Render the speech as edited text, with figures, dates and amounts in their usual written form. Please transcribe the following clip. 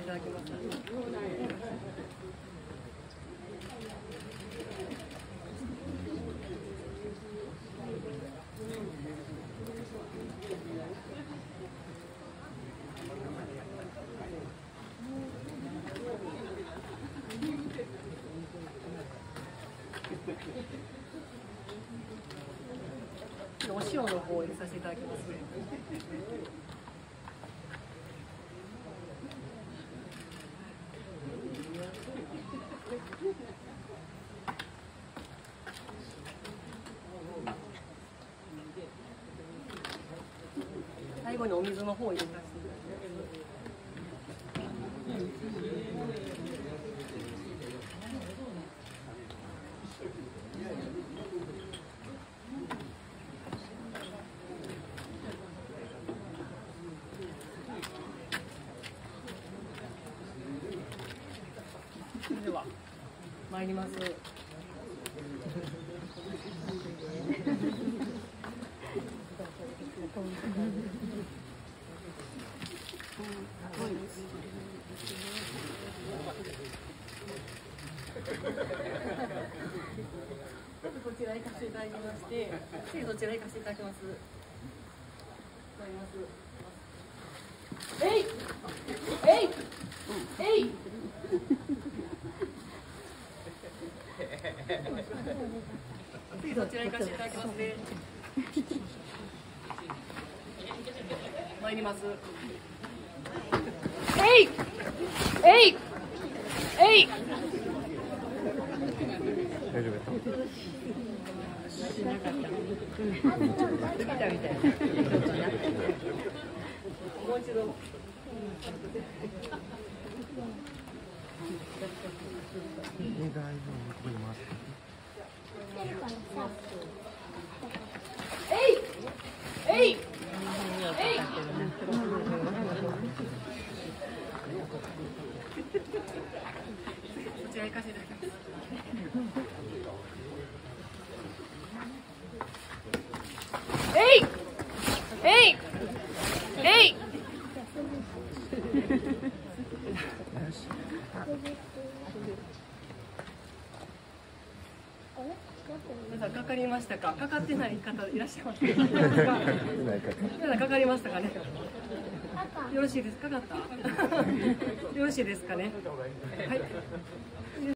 ただきます。お塩の方を入れさせていただきます。最後にお水の方を入れさせていただきます。それでは参ります。こちら行かせていただきまして、そちら行かせていただきます。えい、えい、えい。次そちら行かせていただきますね。参ります。えい、えい、えい。 大丈夫ですか？ しなかった。来たみたいな。もう一度。 映画のここに回って。 えい、えい、えい。こちら行かせていただきます。えい、えい、えい。皆さんかかりましたか？かかってない方いらっしゃいますか？皆さんかかりましたかね？よろしいですか？かかった？よろしいですかね？はい。